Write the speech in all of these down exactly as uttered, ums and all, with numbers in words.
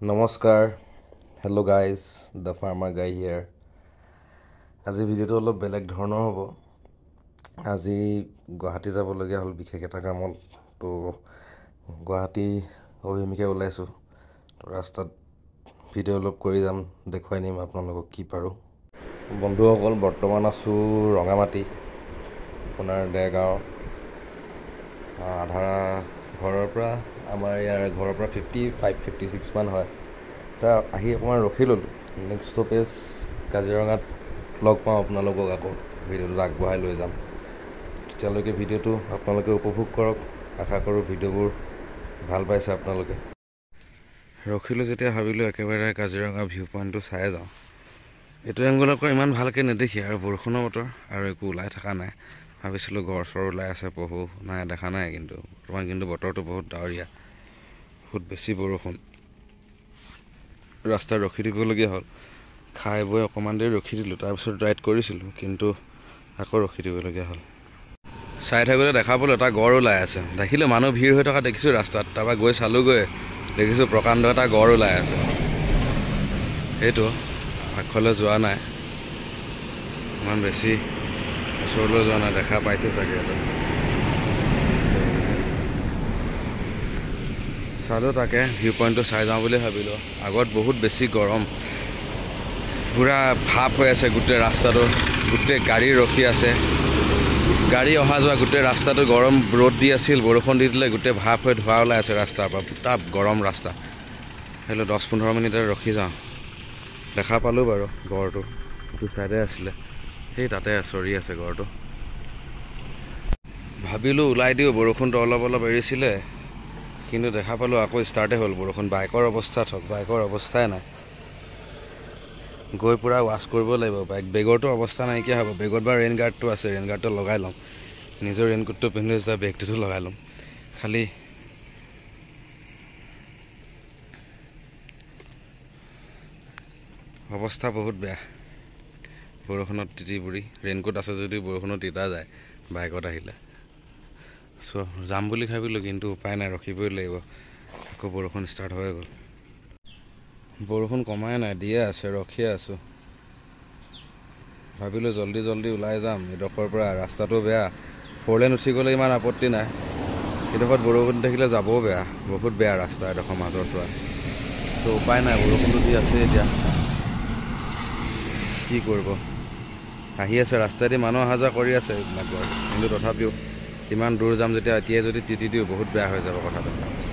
Namaskar, hello guys, the farmer guy here. আজি ভিডিওটো অলপ বেলেগ ধৰণৰ হ'ব। আজি গুৱাহাটী যাব লগিয়া হ'ল বিশেষ এটা কামত। তো গুৱাহাটী অভিমুখে ওলাইছো। তো ৰাস্তাত ভিডিও অলপ কৰি যাম, দেখুৱাই নিম আপোনালোকক কি পাৰো। বন্ধুসকল বৰ্তমান আছো ৰঙামাটি, আপোনাৰ দেৰগাঁও। আধাৰা ঘৰৰ পৰা আমাৰ ইয়াৰ ঘৰৰ পৰা ফিফটি ফাইভ ফিফটি ছিক্স মান হয়। তা আহি অকণমান ৰখি ল'লোঁ। নেক্সট ষ্টপেজ কাজিৰঙাত লগ পাওঁ আপোনালোকক, আকৌ ভিডিঅ'টো আগবঢ়াই লৈ যাম। তেতিয়ালৈকে ভিডিঅ'টো আপোনালোকে উপভোগ কৰক। আশা কৰোঁ ভিডিঅ'বোৰ ভাল পাইছে আপোনালোকে। ৰখিলোঁ যেতিয়া ভাবিলোঁ একেবাৰে কাজিৰঙা ভিউ পইণ্টটো চাই যাওঁ। এইটো এংগলৰ পৰা ইমান ভালকৈ নেদেখি, আৰু বৰষুণৰ বতৰ আৰু একো ওলাই থকা নাই। ভাবিছিলোঁ গড় চৰ ওলাই আছে, পহু নাই, দেখা নাই। কিন্তু বৰ্তমান কিন্তু বতৰটো বহুত ডাৱৰীয়া, বহুত বেছি বৰষুণ। ৰাস্তাত ৰখি দিবলগীয়া হ'ল। খাই বৈ অকণমান দেৰি ৰখি দিলোঁ, তাৰপিছত ৰাইড কৰিছিলোঁ, কিন্তু আকৌ ৰখি দিবলগীয়া হ'ল। চাই থাকোঁতে দেখা পালোঁ এটা গড় ওলাই আছে। দেখিলোঁ মানুহ ভিৰ হৈ থকা দেখিছোঁ ৰাস্তাত। তাৰপৰা গৈ চালোঁগৈ, দেখিছোঁ প্ৰকাণ্ড এটা গড় ওলাই আছে। সেইটো আগফালে যোৱা নাই, ইমান বেছি ওচৰলৈ যোৱা নাই, দেখা পাইছে চাগে। এইটো চালোঁ, তাকে ভিউ পইণ্টটো চাই যাওঁ বুলি ভাবিলোঁ। আগত বহুত বেছি গৰম, পূৰা ভাপ হৈ আছে গোটেই ৰাস্তাটো। গোটেই গাড়ী ৰখি আছে, গাড়ী অহা যোৱা গোটেই ৰাস্তাটো গৰম। ৰ'দ দি আছিল, বৰষুণ দি দিলে, গোটেই ভাপ হৈ ধোৱা ওলাই আছে ৰাস্তাৰ পৰা। পুৰা গৰম ৰাস্তা। সেইলৈ দহ পোন্ধৰ মিনিট ৰখি যাওঁ। দেখা পালোঁ বাৰু গড়টো, এইটো চাইডে আছিলে, সেই তাতে চৰি আছে গড়টো। ভাবিলোঁ ওলাই দিওঁ, বৰষুণটো অলপ অলপ এৰিছিলে, কিন্তু দেখা পালোঁ আকৌ ষ্টাৰ্টে হ'ল বৰষুণ। বাইকৰ অৱস্থাত হওক, বাইকৰ অৱস্থাই নাই। গৈ পূৰা ৱাছ কৰিব লাগিব বাইক। বেগৰটো অৱস্থা নাইকিয়া হ'ব। বেগত বা ৰেইন গাৰ্ডটো আছে, ৰেইন গাৰ্ডটো লগাই ল'ম। নিজৰ ৰেইনকোটটো পিন্ধি যায়, বেগটোতো লগাই ল'ম। খালি অৱস্থা বহুত বেয়া বৰষুণত তিতি বুৰি। ৰেইনকোট আছে যদি বৰষুণত তিতা যায় বাইকত আহিলে। চ' যাম বুলি ভাবিলোঁ, কিন্তু উপায় নাই, ৰখিবই লাগিব। আকৌ বৰষুণ ষ্টাৰ্ট হৈ গ'ল। বৰষুণ কমাই নাই, দিয়ে আছে, ৰখিয়ে আছোঁ। ভাবিলোঁ জল্দি জল্দি ওলাই যাম এইডোখৰ পৰা। ৰাস্তাটো বেয়া, ফ'ৰ লেন উঠি গ'লে ইমান আপত্তি নাই, এইডোখৰত বৰষুণ দেখিলে যাবও বেয়া। বহুত বেয়া ৰাস্তা এডোখৰ মাজৰ পৰা। তো উপায় নাই, বৰষুণটো দি আছে এতিয়া, কি কৰিব। আহি আছে ৰাস্তাইদি মানুহ অহা যোৱা কৰি আছে এইবিলাকৰ, কিন্তু তথাপিও ইমান দূৰ যাম যেতিয়া এতিয়াই যদি তিতি দিওঁ বহুত বেয়া হৈ যাব কথাটো।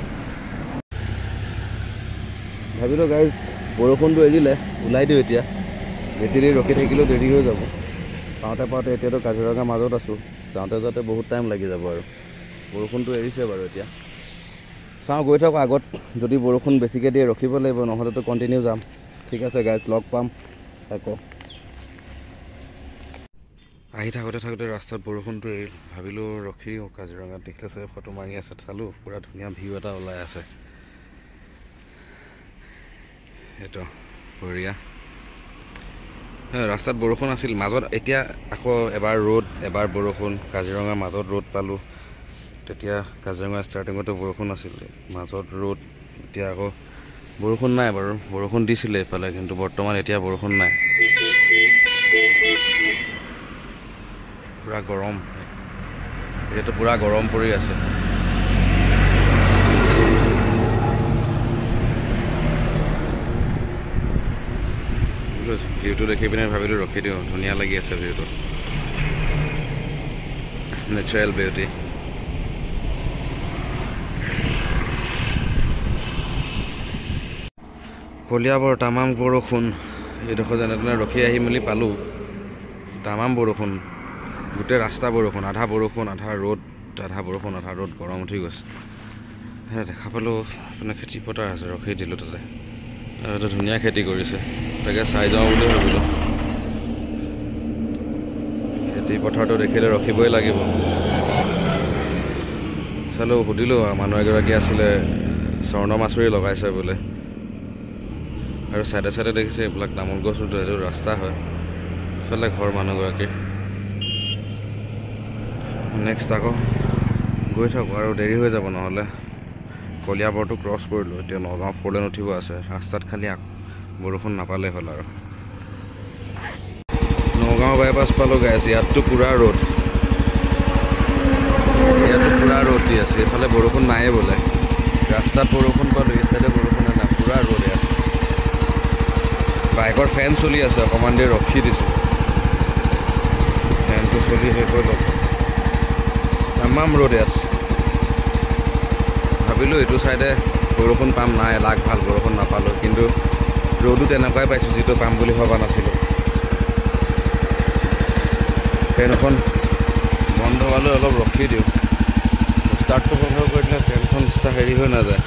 ভাবিলোঁ গাইজ বৰষুণটো এৰিলে ওলাই দিওঁ এতিয়া। বেছি দেৰি ৰখি থাকিলেও দেৰি হৈ যাব। পাওঁতে পাওঁতে এতিয়াতো কাজিৰঙাৰ মাজত আছোঁ, যাওঁতে যাওঁতে বহুত টাইম লাগি যাব। আৰু বৰষুণটো এৰিছে বাৰু এতিয়া। চাওঁ, গৈ থাকোঁ আগত। যদি বৰষুণ বেছিকৈ দিয়ে ৰখিব লাগিব, নহ'লেতো কণ্টিনিউ যাম। ঠিক আছে গাইজ, লগ পাম আকৌ। আহি থাকোঁতে থাকোঁতে ৰাস্তাত বৰষুণটো এৰিল। ভাবিলোঁ ৰখি কাজিৰঙাত দেখিলে চাগে ফটো মাৰি আছে। চালোঁ পূৰা ধুনীয়া ভিউ এটা ওলাই আছে। সেইটো বঢ়িয়া। ৰাস্তাত বৰষুণ আছিল মাজত, এতিয়া আকৌ এবাৰ ৰ'দ এবাৰ বৰষুণ। কাজিৰঙাৰ মাজত ৰ'দ পালোঁ। তেতিয়া কাজিৰঙা ষ্টাৰ্টিঙতো বৰষুণ আছিল, মাজত ৰ'দ। এতিয়া আকৌ বৰষুণ নাই বাৰু, বৰষুণ দিছিলে এইফালে, কিন্তু বৰ্তমান এতিয়া বৰষুণ নাই। পূৰা গৰম, এতিয়াতো পূৰা গৰম পৰি আছে। ভিউটো দেখি পিনে ভাবিলোঁ ৰখি দিওঁ, ধুনীয়া লাগি আছে ভিউটো, নেচাৰেল বিউটি। কলিয়াবৰ তামাম বৰষুণ। এইডোখৰ যেনে তেনে ৰখি আহি মেলি পালোঁ, তামাম বৰষুণ, গোটেই ৰাস্তা বৰষুণ। আধা বৰষুণ আধা ৰ'দ, আধা বৰষুণ আধা ৰ'দ, গৰম উঠি গৈছে। সেয়া দেখা পালোঁ মানে খেতি পথাৰ আছে, ৰখি দিলোঁ তাতে। তাতে ধুনীয়া খেতি কৰিছে, তাকে চাই যাওঁ বুলি ভাবিলোঁ। খেতি পথাৰটো দেখিলে ৰখিবই লাগিব। চালোঁ, সুধিলোঁ, মানুহ এগৰাকী আছিলে, স্বৰ্ণ মাছুৰি লগাইছে বোলে। আৰু চাইডে চাইডে দেখিছে এইবিলাক তামোল গছ, সেইটো ৰাস্তা হয়। ইফালে ঘৰ মানুহগৰাকী। নেক্সট আকৌ গৈ থাকোঁ, আৰু দেৰি হৈ যাব নহ'লে। কলিয়াবৰটো ক্ৰছ কৰিলোঁ এতিয়া নগাঁও ফ'ৰ লেন উঠিব আছে ৰাস্তাত খালি বৰষুণ নাপালে হ'ল আৰু নগাঁও বাইপাছ পালোঁ গাইছ ইয়াততো পূৰা ৰ'দ ইয়াতো পূৰা ৰ'দ দি আছে এইফালে বৰষুণ নায়ে বোলে ৰাস্তাত বৰষুণ পালোঁ এই চাইডে বৰষুণ নাই পূৰা ৰ'দ ইয়াত বাইকৰ ফেন চলি আছে অকণমান দেৰি ৰখি দিছোঁ ফেনটো চলি শেষ হৈ গ'ল তামাম ৰ'দ ইয়াত ভাবিলোঁ এইটো চাইডে বৰষুণ পাম নাই লাগ ভাল বৰষুণ নাপালোঁ কিন্তু ৰ'দো তেনেকুৱাই পাইছোঁ যিটো পাম বুলি ভবা নাছিলোঁ ফেনখন বন্ধ হ'লে অলপ ৰখি দিওঁ ষ্টাৰ্টটো বন্ধ কৰি দিলে ফেনখন হেৰি হৈ নাযায়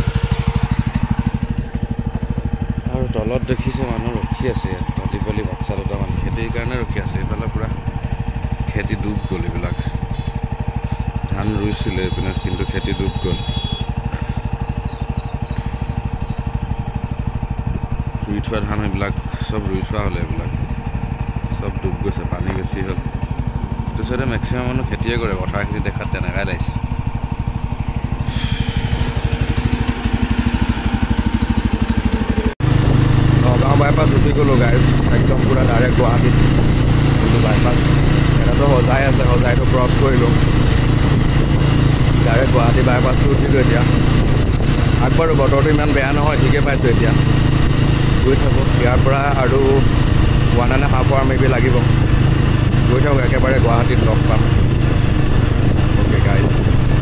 আৰু তলত দেখিছোঁ মানুহ ৰখি আছে ইয়াত পালি পালি বাচ্চা দুটামান খেতিৰ কাৰণে ৰখি আছে এইফালে পূৰা খেতি ডুব গ'ল এইবিলাক ধান ৰুইছিলে এইপিনে কিন্তু খেতি ডুব গ'ল ৰুই থোৱা ধান এইবিলাক চব ৰুই থোৱা হ'লে এইবিলাক চব ডুব গৈছে পানী বেছি হ'ল এইটো চাইডে মেক্সিমাম মানুহ খেতিয়ে কৰে পথাৰখিনি দেখাত তেনেকুৱাই লাগিছে নগাঁও বাইপাছ উঠি গ'লোঁ গাইজ একদম পূৰা ডাইৰেক্ট গুৱাহাটীত কিন্তু বাইপাছ এটাতো সজাই আছে সজাইটো ক্ৰছ কৰিলোঁ ডাইৰেক্ট গুৱাহাটী বাইপাছটো উঠিলোঁ এতিয়া আগবাৰো বতৰটো ইমান বেয়া নহয় ঠিকে পাইছোঁ এতিয়া গৈ থাকোঁ ইয়াৰ পৰা আৰু one and half hour maybe লাগিব গৈ থাকোঁ একেবাৰে গুৱাহাটীত লগ পাম অ'কে গাইজ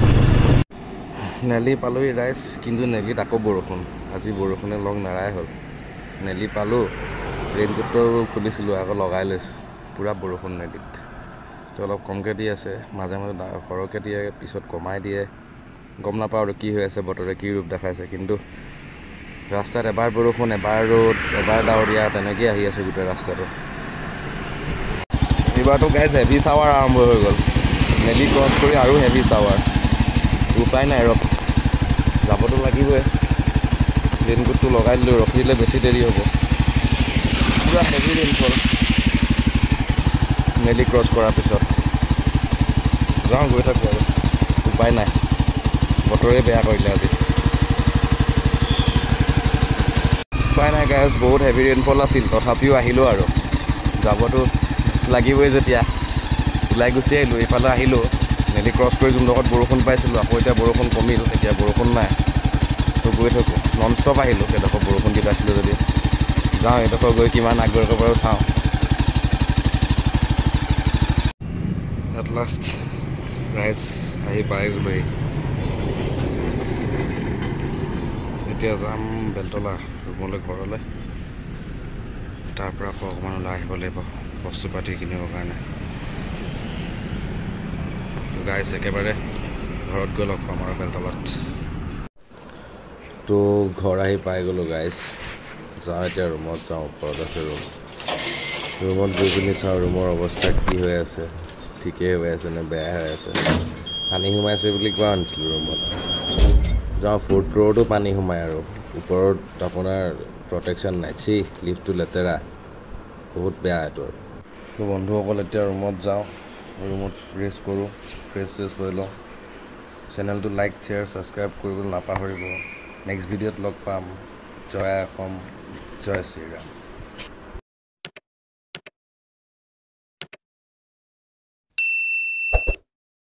নেলি পালোঁহি ৰাইজ কিন্তু নেলিত আকৌ বৰষুণ আজি বৰষুণে লগ নাৰাই হ'ল নেলি পালোঁ ৰেইনকোটটো খুলিছিলোঁ আকৌ লগাই লৈছোঁ পূৰা বৰষুণ নেলিত তো অলপ কমকৈ দি আছে মাজে মাজে সৰহকৈ দিয়ে পিছত কমাই দিয়ে গম নাপাওঁ আৰু কি হৈ আছে বতৰে কি ৰূপ দেখাইছে কিন্তু ৰাস্তাত এবাৰ বৰষুণ এবাৰ ৰ'দ এবাৰ ডাৱৰীয়া তেনেকৈ আহি আছে গোটেই ৰাস্তাটো এইবাৰতো গাইজ হেভি চাৱাৰ আৰম্ভ হৈ গ'ল নেলি ক্ৰছ কৰি আৰু হেভি চাৱাৰ উপায় নাই ৰখ যাবতো লাগিবই ৰেইনকোটটো লগাই দিলোঁ ৰখি দিলে বেছি দেৰি হ'ব পূৰা হেভি ৰেইনফল নেলি ক্ৰছ কৰাৰ পিছত যাওঁ গৈ থাকোঁ আৰু উপায় নাই বতৰে বেয়া কৰিলে আজি উপায় নাই গাইজ বহুত হেভি ৰেইনফল আছিল তথাপিও আহিলোঁ আৰু যাবতো লাগিবই যেতিয়া ওলাই গুচি আহিলোঁ এইফালে আহিলোঁ নেলি ক্ৰছ কৰি যোনডোখৰত বৰষুণ পাইছিলোঁ আকৌ এতিয়া বৰষুণ কমিল এতিয়া বৰষুণ নাই তো গৈ থাকোঁ নন ষ্টপ আহিলোঁ সেইডোখৰ বৰষুণ দি পাইছিলোঁ যদি যাওঁ এইডোখৰ গৈ কিমান আগবঢ়াব পাৰোঁ চাওঁ এট লাষ্ট ৰাইজ আহি পাই গ'লোহি এতিয়া যাম বেলতলা ৰুমলৈ ঘৰলৈ তাৰ পৰা আকৌ অকণমান ওলাই আহিব লাগিব বস্তু পাতি কিনিবৰ কাৰণে গাইজ একেবাৰে ঘৰত গৈ লগ পাম আৰু বেলতলাত তো ঘৰ আহি পাই গ'লোঁ গাইজ যাওঁ এতিয়া ৰুমত যাওঁ ওপৰত আছে ৰুম ৰুমত গৈ পিনি চাওঁ ৰুমৰ অৱস্থা কি হৈ আছে ঠিকেই হৈ আছে নে বেয়া হৈ আছে পানী সোমাইছে বুলি কোৱা আনিছিলোঁ ৰুমত যাওঁ ফ'ৰ্থ ফ্ল'ৰতো পানী সোমাই আৰু ওপৰত আপোনাৰ প্ৰটেকশ্যন নাই চি লিফ্টটো লেতেৰা বহুত বেয়া এইটো তো বন্ধুসকল এতিয়া ৰুমত যাওঁ ৰুমত ৰেষ্ট কৰোঁ ফ্ৰেছ চেছ হৈ লওঁ চেনেলটো লাইক শ্বেয়াৰ ছাবস্ক্ৰাইব কৰিবলৈ নাপাহৰিব নেক্সট ভিডিঅ'ত লগ পাম জয় অসম জয় শ্ৰীৰাম